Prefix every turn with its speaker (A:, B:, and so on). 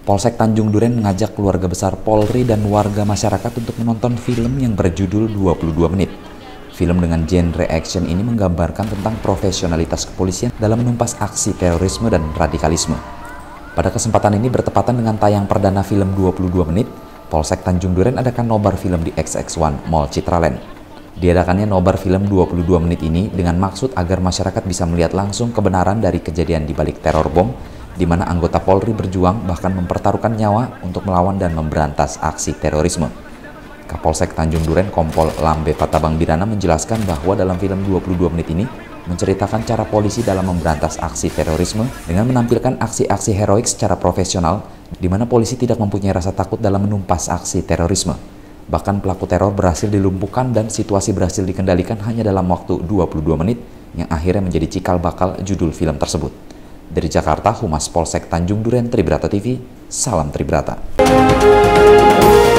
A: Polsek Tanjung Duren mengajak keluarga besar Polri dan warga masyarakat untuk menonton film yang berjudul 22 menit. Film dengan genre action ini menggambarkan tentang profesionalitas kepolisian dalam menumpas aksi terorisme dan radikalisme. Pada kesempatan ini bertepatan dengan tayang perdana film 22 menit, Polsek Tanjung Duren adakan nobar film di XX1 Mall Citraland. Diadakannya nobar film 22 menit ini dengan maksud agar masyarakat bisa melihat langsung kebenaran dari kejadian di balik teror bom, di mana anggota Polri berjuang bahkan mempertaruhkan nyawa untuk melawan dan memberantas aksi terorisme. Kapolsek Tanjung Duren Kompol Lambe Patabang Birana menjelaskan bahwa dalam film 22 menit ini menceritakan cara polisi dalam memberantas aksi terorisme dengan menampilkan aksi-aksi heroik secara profesional, di mana polisi tidak mempunyai rasa takut dalam menumpas aksi terorisme. Bahkan pelaku teror berhasil dilumpuhkan dan situasi berhasil dikendalikan hanya dalam waktu 22 menit yang akhirnya menjadi cikal bakal judul film tersebut. Dari Jakarta, Humas Polsek Tanjung Duren Tribrata TV, salam Tribrata.